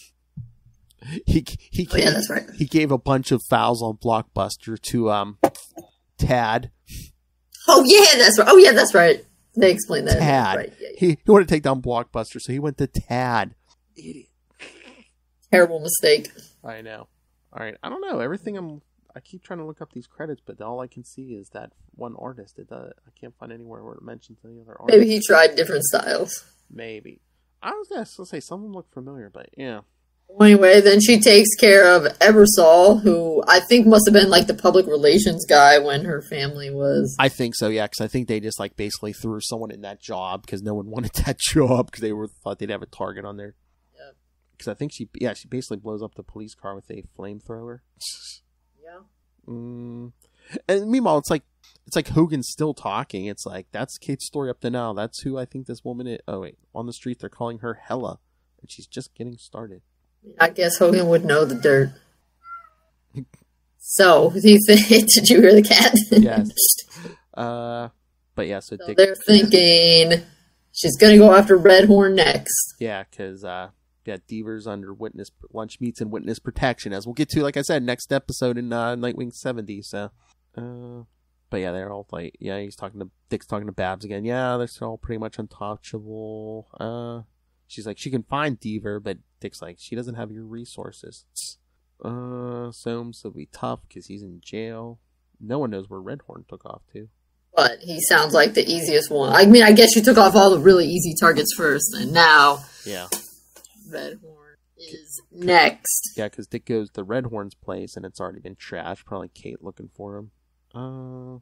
Speaker 4: That's right.
Speaker 2: He gave a bunch of fouls on Blockbuster to Tad.
Speaker 4: Oh yeah, that's right. Oh yeah, that's right. They explained that.
Speaker 2: Tad.
Speaker 4: Right. Yeah.
Speaker 2: He wanted to take down Blockbuster, so he went to Tad. Idiot.
Speaker 4: Terrible mistake.
Speaker 2: I know. All right, I don't know. I keep trying to look up these credits, but all I can see is that one artist. I can't find anywhere where it mentions any other artist.
Speaker 4: Maybe he tried different styles.
Speaker 2: Maybe. I was going to say some of them look familiar, but yeah.
Speaker 4: Anyway, then she takes care of Ebersol, who I think must have been like the public relations guy when her family was.
Speaker 2: I think so, yeah, because I think they just basically threw someone in that job because no one wanted that job because they thought they'd have a target on there. Yeah. Because I think she basically blows up the police car with a flamethrower.
Speaker 4: Yeah.
Speaker 2: And meanwhile, it's like Hogan's still talking. It's like, that's Kate's story up to now. That's who I think this woman is. Oh, wait. On the street, they're calling her Hella. And she's just getting started.
Speaker 4: I guess Hogan would know the dirt. So, do you think? Did you hear the cat?
Speaker 2: Yes. But yeah, so Dick.
Speaker 4: They're thinking she's gonna go after Red Horn next.
Speaker 2: Yeah, because Deaver's under lunch meets and witness protection, as we'll get to, like I said, next episode in Nightwing 70. So, but yeah, they're all like, yeah, Dick's talking to Babs again. Yeah, they're all pretty much untouchable. She's like, she can find Deaver, but Dick's like, she doesn't have your resources. Soames will be tough because he's in jail. No one knows where Red Horn took off to.
Speaker 4: But he sounds like the easiest one. I mean, I guess you took off all the really easy targets first, and now Red Horn is next.
Speaker 2: Yeah, because Dick goes to Red Horn's place, and it's already been trashed. Probably Kate looking for him. Oh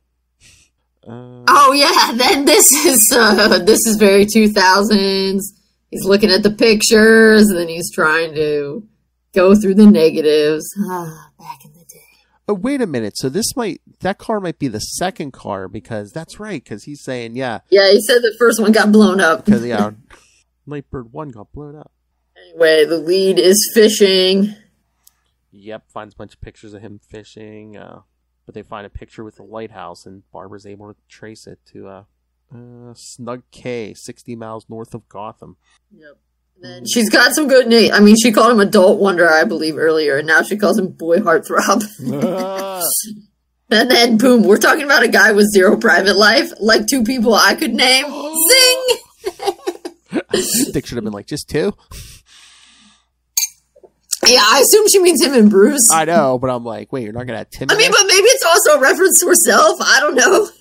Speaker 4: yeah, then this is very 2000s. He's looking at the pictures, and then he's trying to go through the negatives. Back in the day.
Speaker 2: Oh, wait a minute. So that car might be the second car, because that's right, because he's saying, yeah.
Speaker 4: Yeah, he said the first one got blown up.
Speaker 2: Because, yeah, Nightbird 1 got blown up.
Speaker 4: Anyway, the lead is fishing.
Speaker 2: Yep, finds a bunch of pictures of him fishing. But they find a picture with the lighthouse, and Barbara's able to trace it to Snug Cay, 60 miles north of Gotham.
Speaker 4: Yep. Then she's got some good names. I mean, she called him Adult Wonder, I believe, earlier, and now she calls him Boy Heartthrob. And then, boom, we're talking about a guy with zero private life, like 2 people I could name. Zing!
Speaker 2: Dick should have been like, just 2?
Speaker 4: Yeah, I assume she means him and Bruce.
Speaker 2: I know, but I'm like, wait, you're not going to have Tim?
Speaker 4: I mean, but maybe it's also a reference to herself. I don't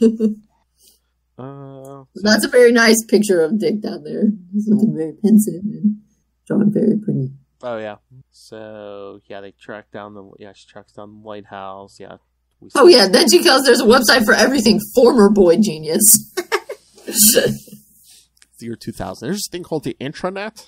Speaker 4: know. That's a very nice picture of Dick down there. He's looking very pensive and drawn very pretty.
Speaker 2: Oh, yeah. So, yeah, she tracks down the lighthouse. Yeah.
Speaker 4: Oh, yeah, then she goes, there's a website for everything. Former Boy Genius.
Speaker 2: It's the year 2000. There's this thing called the intranet.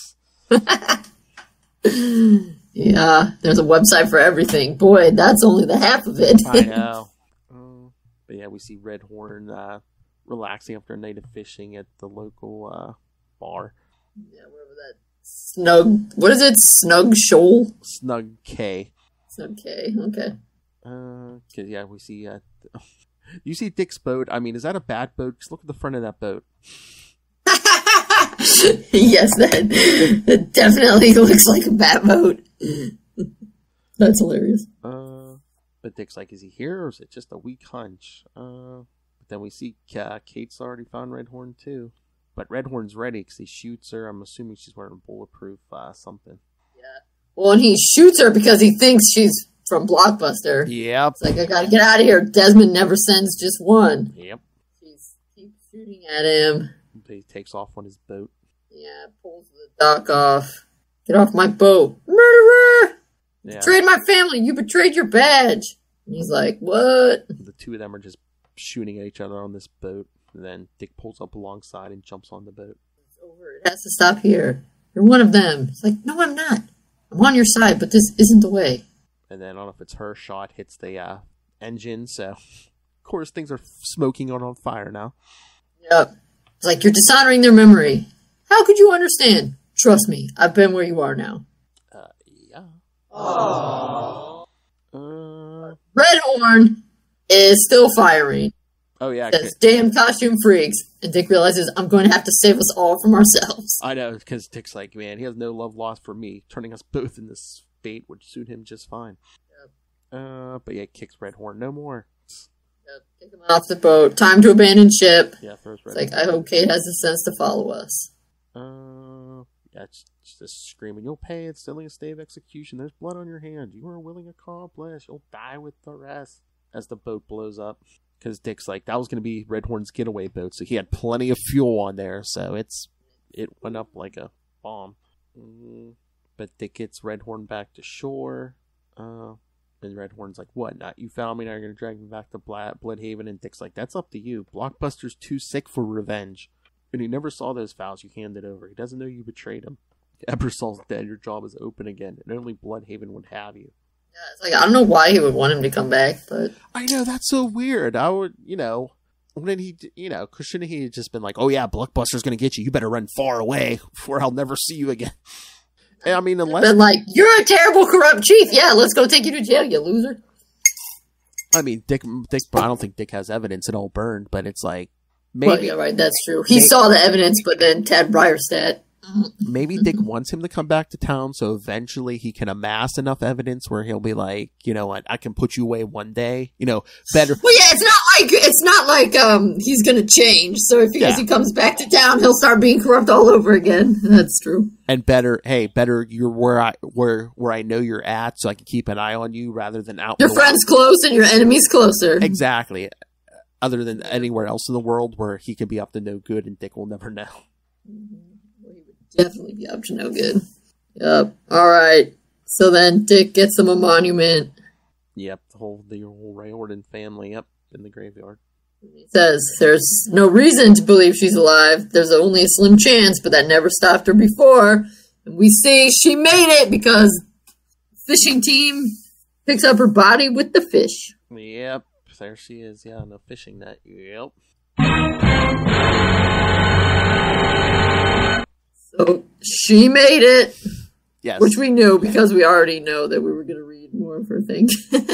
Speaker 4: Yeah, there's a website for everything. Boy, that's only the half of it.
Speaker 2: I know. But yeah, we see Red Horn relaxing after a night of fishing at the local bar.
Speaker 4: Yeah, wherever that what is it? Snug Shoal?
Speaker 2: Snug Cay.
Speaker 4: Snug Cay, okay.
Speaker 2: Cause yeah, we see, you see Dick's boat. I mean, is that a bad boat? Just look at the front of that boat.
Speaker 4: Yes, that definitely looks like a bat boat. That's hilarious.
Speaker 2: But Dick's like, is he here or is it just a weak hunch? But then we see Kate's already found Red Horn too. But Red Horn's ready because he shoots her. I'm assuming she's wearing bulletproof something. Yeah.
Speaker 4: Well, and he shoots her because he thinks she's from Blockbuster.
Speaker 2: Yep.
Speaker 4: It's like, I gotta get out of here. Desmond never sends just one.
Speaker 2: Yep.
Speaker 4: She keeps shooting at him.
Speaker 2: He takes off on his boat.
Speaker 4: Yeah, pulls the dock off. Get off my boat. Murderer!
Speaker 2: Yeah.
Speaker 4: Betrayed my family. You betrayed your badge. And he's like, what?
Speaker 2: The 2 of them are just shooting at each other on this boat. And then Dick pulls up alongside and jumps on the boat.
Speaker 4: It's over. It has to stop here. You're one of them. It's like, no, I'm not. I'm on your side, but this isn't the way.
Speaker 2: And then I don't know if it's her shot hits the engine. So, of course, things are smoking on fire now.
Speaker 4: Yep. It's like, you're dishonoring their memory. How could you understand? Trust me, I've been where you are now.
Speaker 2: Yeah.
Speaker 4: Aww. Red Horn is still firing.
Speaker 2: Oh, yeah.
Speaker 4: Says, damn costume freaks. And Dick realizes, I'm going to have to save us all from ourselves.
Speaker 2: I know, because Dick's like, man, he has no love lost for me. Turning us both in this fate would suit him just fine. Yep. But yeah, kicks Red Horn no more.
Speaker 4: Yep. Kick him off the boat. Time to abandon ship.
Speaker 2: Yeah, throws Red
Speaker 4: It's like, I hope Kate has the sense to follow us.
Speaker 2: Yeah, it's just screaming, you'll pay, it's still a stay of execution, there's blood on your hands, you are a willing accomplice, you'll die with the rest, as the boat blows up, because Dick's like, that was going to be Red Horn's getaway boat, so he had plenty of fuel on there, so it went up like a bomb. But Dick gets Red Horn back to shore, and Red Horn's like, what, not you found me, now you're going to drag me back to Bloodhaven, and Dick's like, that's up to you, Blockbuster's too sick for revenge. And he never saw those files you handed over. He doesn't know you betrayed him. Ebersol's dead. Your job is open again. And only Bloodhaven would have you.
Speaker 4: Yeah, it's like, I don't know why he would want him to come back, but...
Speaker 2: I know, that's so weird. I would, when he, because shouldn't he have just been like, oh yeah, Blockbuster's going to get you. You better run far away, or I'll never see you again. I mean, unless
Speaker 4: Been like, you're a terrible, corrupt chief. Yeah, let's go take you to jail, you loser.
Speaker 2: I mean, Dick. I don't think Dick has evidence. It all burned, but it's like maybe.
Speaker 4: Well, yeah, right. That's true. He saw the evidence, but then Tad Brierstadt.
Speaker 2: Maybe Dick wants him to come back to town, so eventually he can amass enough evidence where he'll be like, you know what, I can put you away one day. You know, better.
Speaker 4: Well, yeah, it's not like he's gonna change. So if he comes back to town, he'll start being corrupt all over again. That's true.
Speaker 2: And better, you're where I know you're at, so I can keep an eye on you rather than out.
Speaker 4: Your friend's close and your enemy's closer.
Speaker 2: Exactly. Other than anywhere else in the world where he could be up to no good and Dick will never know.
Speaker 4: Definitely be up to no good. Yep. All right. So then Dick gets him a monument.
Speaker 2: Yep. The whole Riordan family up in the graveyard.
Speaker 4: He says there's no reason to believe she's alive. There's only a slim chance, but that never stopped her before. And we see she made it because the fishing team picks up her body with the fish.
Speaker 2: Yep. There she is. Yeah, on the fishing net. Yep.
Speaker 4: So she made it.
Speaker 2: Yes.
Speaker 4: Which we knew because we already know that we were going to read more of her thing.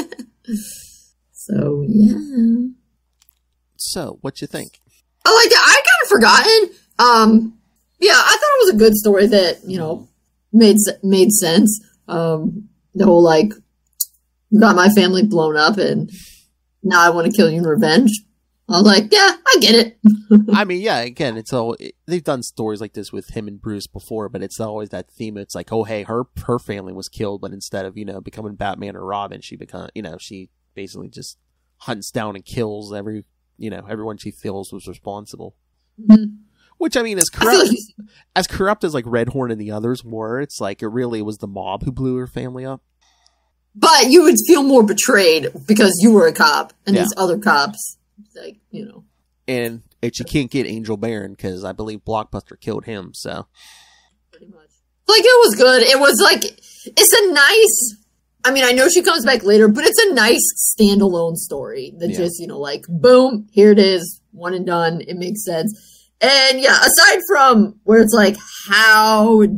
Speaker 4: So, yeah.
Speaker 2: So, what you think?
Speaker 4: I liked it. I kind of forgotten. Yeah, I thought it was a good story that, you know, made sense. The whole, like, you got my family blown up and now I want to kill you in revenge. I was like, yeah, I get it.
Speaker 2: I mean, yeah, again, they've done stories like this with him and Bruce before, but it's always that theme. It's like, oh, hey, her family was killed, but instead of, you know, becoming Batman or Robin, she basically just hunts down and kills everyone she feels was responsible.
Speaker 4: Mm-hmm.
Speaker 2: Which, I mean, as corrupt as like Red Horn and the others were, it's like it really was the mob who blew her family up.
Speaker 4: But you would feel more betrayed because you were a cop and these other cops, like, you know.
Speaker 2: And you can't get Angel Baron because I believe Blockbuster killed him, so.
Speaker 4: Pretty much. Like, it was good. It was like, it's a nice, I mean, I know she comes back later, but it's a nice standalone story that just, you know, like, boom, here it is, one and done. It makes sense. And yeah, aside from where it's like, how is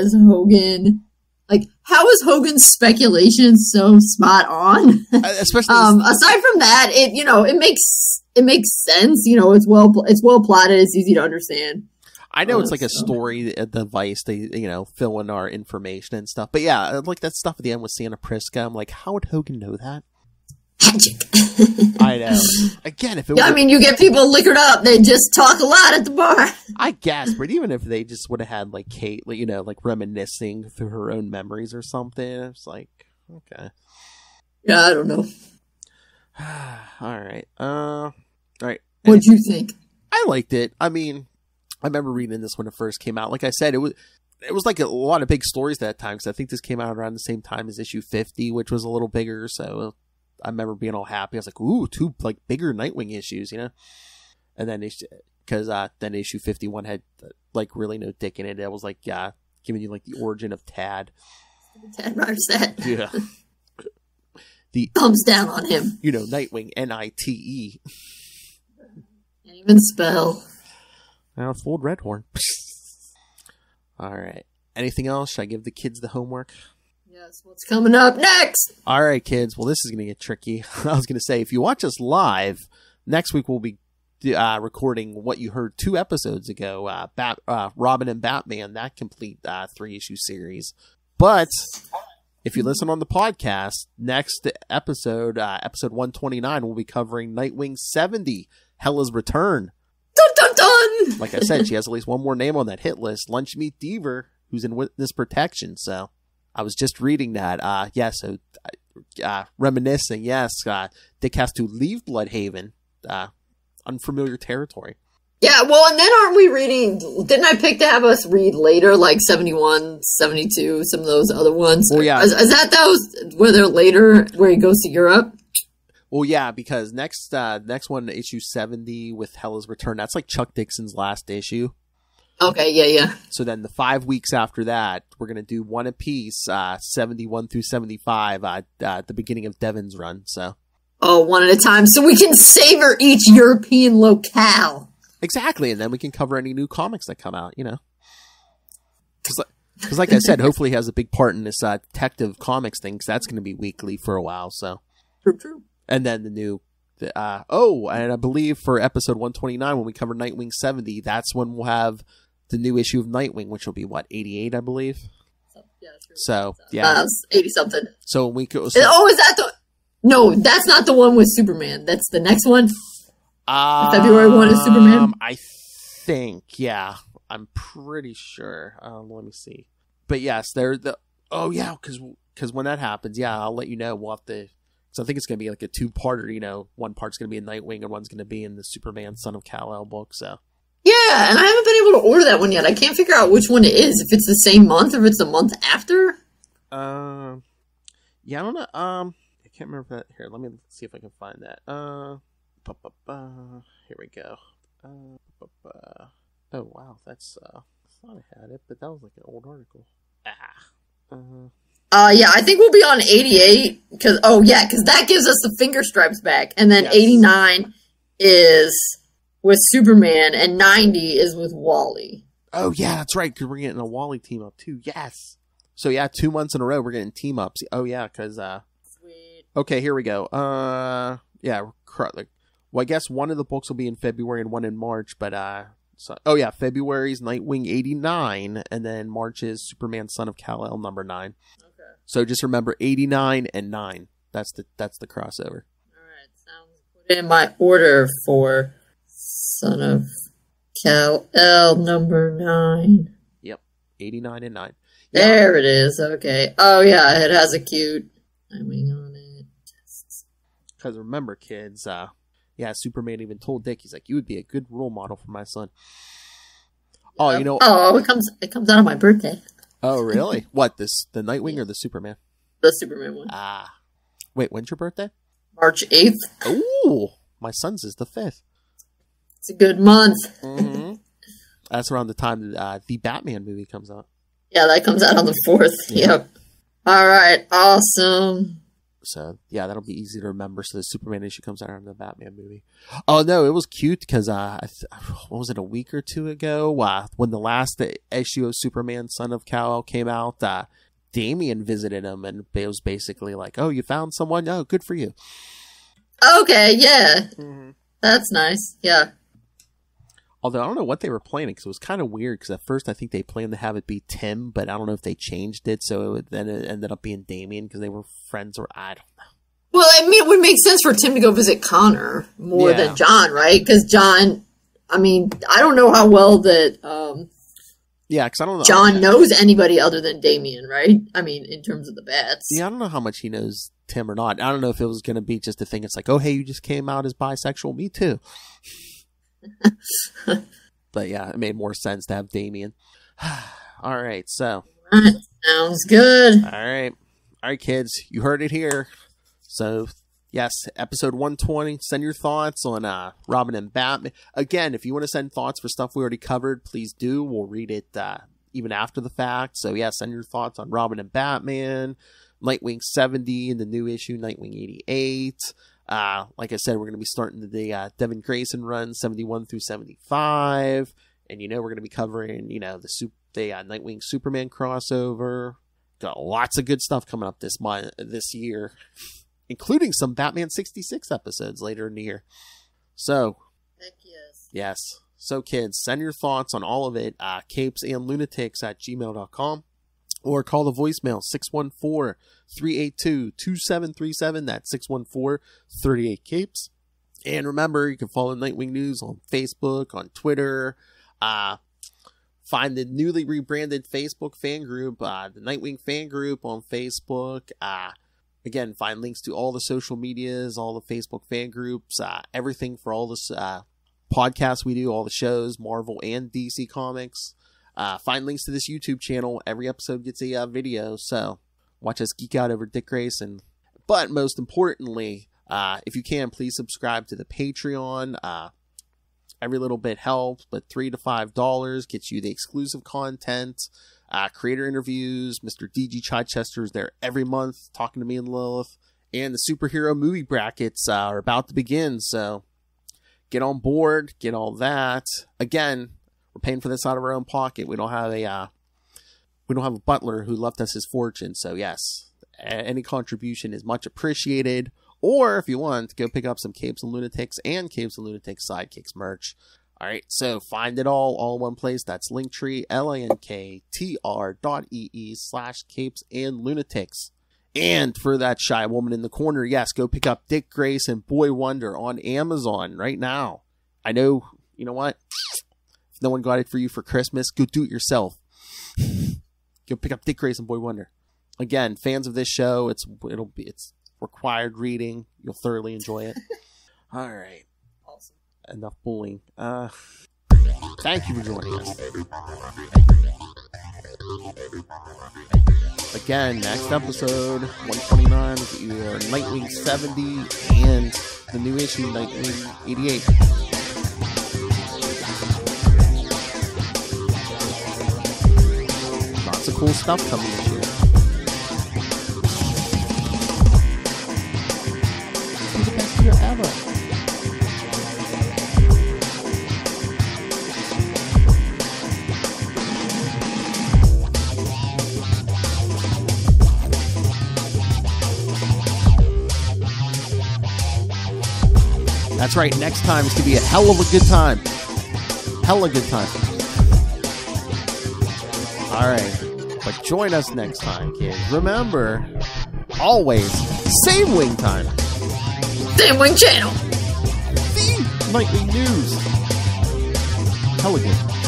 Speaker 4: Hogan's speculation so spot on?
Speaker 2: Especially
Speaker 4: aside from that, it makes sense. You know, it's well plotted. It's easy to understand.
Speaker 2: I know it's like a story device. They, you know, fill in our information and stuff. But yeah, like that stuff at the end with Santa Prisca. I'm like, how would Hogan know that?
Speaker 4: Magic.
Speaker 2: I know. Again, if it
Speaker 4: I mean, you get people liquored up. They just talk a lot at the bar.
Speaker 2: I guess, but even if they just would have had like Kate, you know, like reminiscing through her own memories or something, it's like, okay.
Speaker 4: Yeah, I don't know.
Speaker 2: All right. All right.
Speaker 4: What'd you think?
Speaker 2: I liked it. I mean, I remember reading this when it first came out. Like I said, it was like a lot of big stories that time because I think this came out around the same time as issue 50, which was a little bigger. So I remember being all happy. I was like, ooh, 2 like bigger Nightwing issues, you know? And then then issue 51 had like really no Dick in it. It was like, yeah, giving you like the origin of Tad.
Speaker 4: Tad Ryderstadt.
Speaker 2: Yeah.
Speaker 4: The thumbs down on him.
Speaker 2: You know, Nightwing, Nite.
Speaker 4: Can't even spell.
Speaker 2: I fooled Red Horn. All right. Anything else? Should I give the kids the homework?
Speaker 4: Yes, what's coming up next?
Speaker 2: All right, kids. Well, this is going to get tricky. I was going to say, if you watch us live, next week we'll be recording what you heard 2 episodes ago, Robin and Batman, that complete 3-issue series. But if you listen on the podcast, next episode, episode 129, we'll be covering Nightwing 70, Hella's Return.
Speaker 4: Dun, dun, dun!
Speaker 2: Like I said, she has at least one more name on that hit list, Lunch Meat Deaver, who's in witness protection, so I was just reading that. Reminiscing, yes. Dick has to leave Bloodhaven, unfamiliar territory. Yeah,
Speaker 4: well, and then aren't we reading, didn't I pick to have us read later, like 71, 72, some of those other ones?
Speaker 2: Well, yeah.
Speaker 4: Is that those, where they're later, where he goes to Europe?
Speaker 2: Well, yeah, because next one, issue 70 with Hella's Return, that's like Chuck Dixon's last issue.
Speaker 4: Okay, yeah.
Speaker 2: So then the 5 weeks after that, we're going to do one apiece, 71 through 75, at the beginning of Devin's run, so.
Speaker 4: Oh, one at a time, so we can savor each European locale.
Speaker 2: Exactly, and then we can cover any new comics that come out, you know. Because like I said, hopefully he has a big part in this Detective Comics thing, because that's going to be weekly for a while. So
Speaker 4: True.
Speaker 2: And then the new... and I believe for episode 129, when we cover Nightwing 70, that's when we'll have the new issue of Nightwing, which will be, 88, I believe?
Speaker 4: Yeah, true.
Speaker 2: So, yeah.
Speaker 4: 80-something.
Speaker 2: So we go...
Speaker 4: Is that the... No, that's not the one with Superman. That's the next one. February 1 is Superman.
Speaker 2: I think, yeah. I'm pretty sure. Let me see. But yes, they're the... Oh, yeah, because when that happens, yeah, I'll let you know. We'll have to... So I think it's going to be like a two-parter, one part's going to be in Nightwing and one's going to be in the Superman Son of Kal-El book, so...
Speaker 4: Yeah, and I haven't been able to order that one yet. I can't figure out which one it is. If it's the same month or if it's the month after.
Speaker 2: Yeah, I don't know. I can't remember that. Here, let me see if I can find that. Here we go. Oh, wow, that's, I thought I had it, but that was like an old article.
Speaker 4: Yeah, I think we'll be on 88, because that gives us the finger stripes back, and then
Speaker 2: Yes.
Speaker 4: 89 is with Superman, and 90 is with Wally.
Speaker 2: Oh, yeah, that's right, because we're getting a Wally team-up, too. Yes! So, yeah, 2 months in a row, we're getting team-ups. Oh, yeah, because,
Speaker 4: Sweet.
Speaker 2: Okay, here we go. Yeah, well, I guess one of the books will be in February and one in March, but, February's Nightwing 89, and then March is Superman Son of Kal-El number 9.
Speaker 4: Okay.
Speaker 2: So just remember 89 and 9. That's the crossover.
Speaker 4: Alright, sounds put in my order for Son of Kal-El number 9.
Speaker 2: Yep, 89 and 9.
Speaker 4: There it is, okay. Oh yeah, it has a cute Nightwing on it.
Speaker 2: Because remember, kids, Superman even told Dick, he's like, you would be a good role model for my son. Oh,
Speaker 4: Oh, it comes out on my birthday.
Speaker 2: Oh, really? What, the Nightwing or the Superman?
Speaker 4: The Superman one.
Speaker 2: Wait, when's your birthday?
Speaker 4: March 8th.
Speaker 2: Ooh, my son's is the 5th.
Speaker 4: It's a good month.
Speaker 2: Mm-hmm. That's around the time the Batman movie comes out.
Speaker 4: Yeah, that comes out on the 4th.
Speaker 2: Yeah.
Speaker 4: Yep. Awesome. Awesome.
Speaker 2: So, yeah, that'll be easy to remember. So the Superman issue comes out on the Batman movie. Oh, no, it was cute because, what was it, a week or two ago? When the last issue of Superman Son of Kal-El came out, Damian visited him and it was basically like, oh, you found someone? Oh, good for you.
Speaker 4: Okay, yeah.
Speaker 2: Mm-hmm.
Speaker 4: That's nice. Yeah.
Speaker 2: Although I don't know what they were planning because it was kind of weird because at first I think they planned to have it be Tim, but I don't know if they changed it. So it ended up being Damian because they were friends or I don't know.
Speaker 4: Well, I mean, it would make sense for Tim to go visit Connor more
Speaker 2: Yeah.
Speaker 4: than John, right? Because John, I mean, I don't know how well that
Speaker 2: Yeah, because I don't know.
Speaker 4: John knows anybody other than Damian, right? I mean, in terms of the bats.
Speaker 2: Yeah, I don't know how much he knows Tim or not. I don't know if it was going to be just a thing. It's like, oh, hey, you just came out as bisexual. Me too. But yeah, it made more sense to have Damian. All right, so.
Speaker 4: Right, sounds good.
Speaker 2: All right, kids, you heard it here. So, yes, episode 120. Send your thoughts on Robin and Batman. Again, if you want to send thoughts for stuff we already covered, please do. We'll read it even after the fact. So, yeah, send your thoughts on Robin and Batman, Nightwing 70, and the new issue, Nightwing 88. Like I said, we're going to be starting the Devin Grayson run, 71 through 75. And, we're going to be covering, the Nightwing Superman crossover. Got lots of good stuff coming up this year, including some Batman 66 episodes later in the year. So,
Speaker 4: Heck yes.
Speaker 2: yes. So, kids, send your thoughts on all of it, capesandlunatics@gmail.com. Or call the voicemail, 614-382-2737. That's 614-38-CAPES. And remember, you can follow Nightwing News on Facebook, on Twitter. Find the newly rebranded Facebook fan group, the Nightwing fan group on Facebook. Again, find links to all the social medias, all the Facebook fan groups, everything for all the podcasts we do, all the shows, Marvel and DC Comics. Find links to this YouTube channel. Every episode gets a video, so watch us geek out over Dick Grayson. But most importantly, if you can, please subscribe to the Patreon. Every little bit helps, but $3 to $5 gets you the exclusive content, creator interviews. Mr. DG Chichester is there every month talking to me and Lilith. And the superhero movie brackets are about to begin, so get on board, get all that. Again, we're paying for this out of our own pocket. We don't have we don't have a butler who left us his fortune. So yes, any contribution is much appreciated. Or if you want, go pick up some Capes and Lunatics and Capes and Lunatics Sidekicks merch. All right, so find it all in one place. That's Linktree, linktr.ee/Capes and Lunatics. And for that shy woman in the corner, yes, go pick up Dick Grace and Boy Wonder on Amazon right now. I know, you know what? If no one got it for you for Christmas, go do it yourself. Go pick up Dick Grace and Boy Wonder. Again, fans of this show, it's required reading. You'll thoroughly enjoy it. All right.
Speaker 4: Awesome.
Speaker 2: Enough bullying. Thank you for joining us. Again, next episode, 129, we'll get you our Nightwing 70 and the new issue, Nightwing 88. Lots of cool stuff coming this year. This is the best year ever. That's right, next time it's going to be a hell of a good time. Hella good time. Alright, but join us next time, kids. Remember, always, same wing time.
Speaker 4: Same Wing Channel.
Speaker 2: The Nightwing News. Hella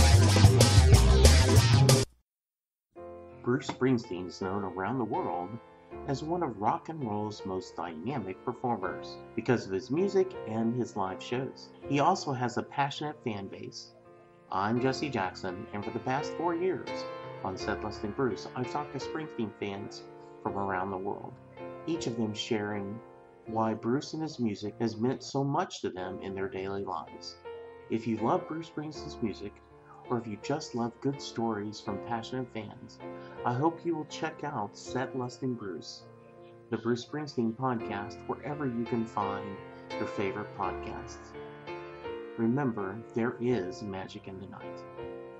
Speaker 2: good.
Speaker 5: Bruce Springsteen is known around the world as one of rock and roll's most dynamic performers because of his music and his live shows. He also has a passionate fan base. I'm Jesse Jackson, and for the past 4 years on Set Lusting Bruce, I've talked to Springsteen fans from around the world, each of them sharing why Bruce and his music has meant so much to them in their daily lives. If you love Bruce Springsteen's music, or if you just love good stories from passionate fans, I hope you will check out Set Lusting Bruce, the Bruce Springsteen podcast, wherever you can find your favorite podcasts. Remember, there is magic in the night.